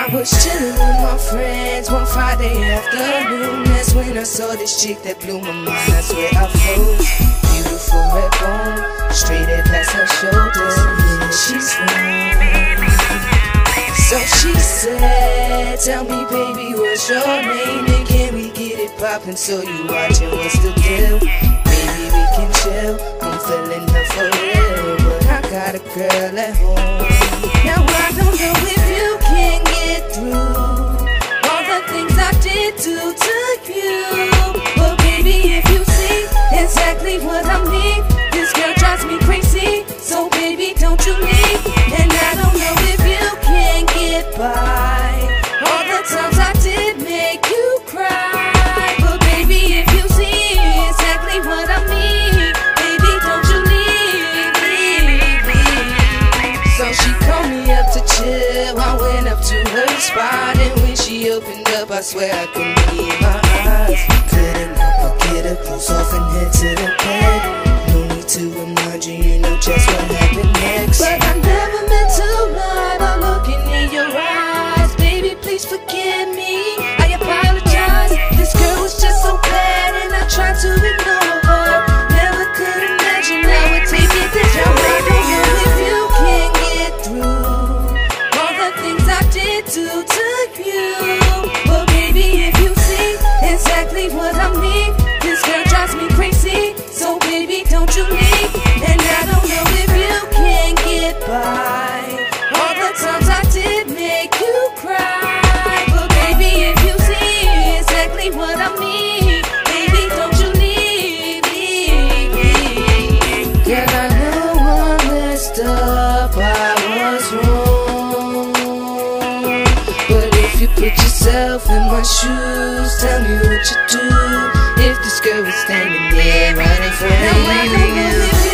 I was chillin' with my friends one Friday afternoon. That's when I saw this chick that blew my mind. I swear I froze. Beautiful red bone, straight at past her shoulders. Yeah, she's fine. So she said, tell me baby, what's your name? And can we get it poppin'? So you watchin', what's the deal? Maybe we can chill, I'm feeling her for real. But I got a girl at home. Now I don't know if you can get through all the things I did to you. But baby, if you see exactly what I mean, this girl drives me crazy. So baby, don't you leave. And I don't know if you can get by all the times I did make you cry. But baby, if you see exactly what I mean, baby, don't you leave me. So she called me up to chill. I went up to her spot, and when she opened up, I swear I couldn't believe my eyes. Couldn't help but get her clothes off and head to the bed. No need to remind you, you know just what happened next. But I never meant to lie by looking in your eyes. Baby, please forgive me, I apologize. This girl was just so bad and I tried to ignore her. Never could imagine I would take it this way. I don't know if you can get through all the things I did to you. But baby, if you see exactly what I mean, this girl drives me crazy. So baby, don't you leave. And I don't know if you can get by all the times I did make you cry. But baby, if you see exactly what I mean, baby, don't you leave me. Girl, I know I messed up, I was wrong. But if you put yourself in my shoes, tell me what you do if this girl was standing there right in front of you.